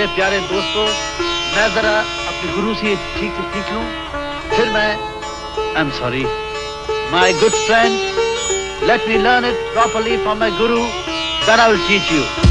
प्यारे दोस्तों, मैं जरा अपने गुरु से ठीक से सीख लूं, फिर मैं I am sorry my good friend, let me learn it properly from my guru, then I will teach you.